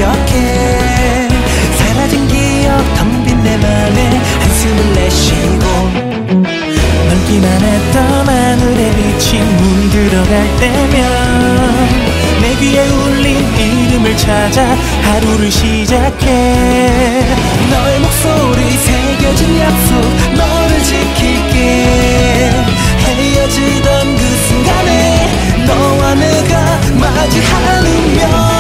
어떡해. 사라진 기억 텅 빈 내 맘에 한숨을 내쉬고 멀기만 했던 하늘의 빛이 물들어갈 때면 내 귀에 울린 이름을 찾아 하루를 시작해. 너의 목소리 새겨진 약속 너를 지킬게. 헤어지던 그 순간에 너와 내가 맞이 않으면